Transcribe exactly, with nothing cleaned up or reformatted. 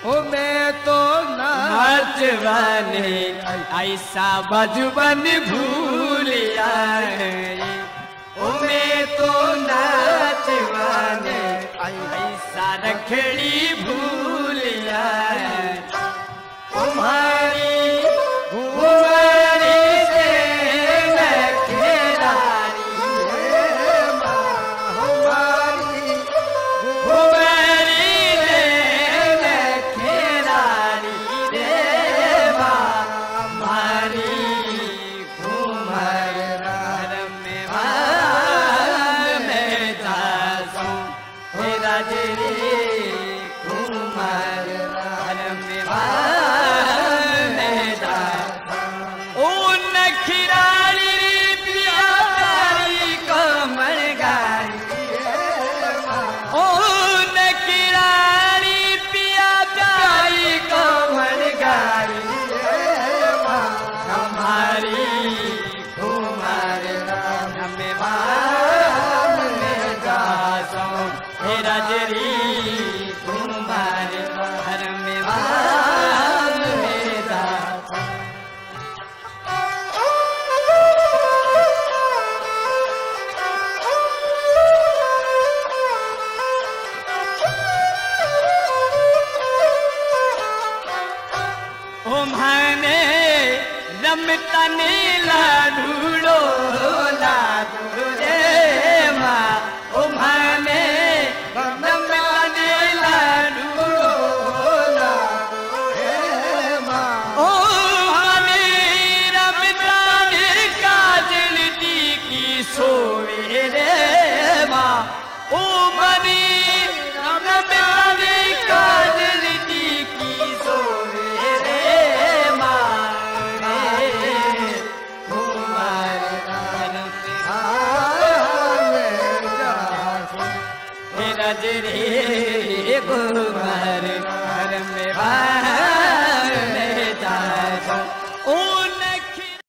ओ मैं तो नाचवाने ऐसा बचपन भूल आए। ओ मैं तो नाचवाने ऐसा रखड़ी भूल आए। तुम्हारी घुमरी से मैं खेलारी हमारी घुमरी रे मैं खेलारी रे हमारी घुमर में मैं जासूं तेरा जरी घुमर में रमतने लाडूड़ो लाडू रे माँ उम्हाने रमतने लाडूड़ो लाडू रे माँ उम्हाने रमतने काजल दी की सोवे रे माँ उम्हाने रमतने काजल दी की सोवे रे माँ रे घुमर घर में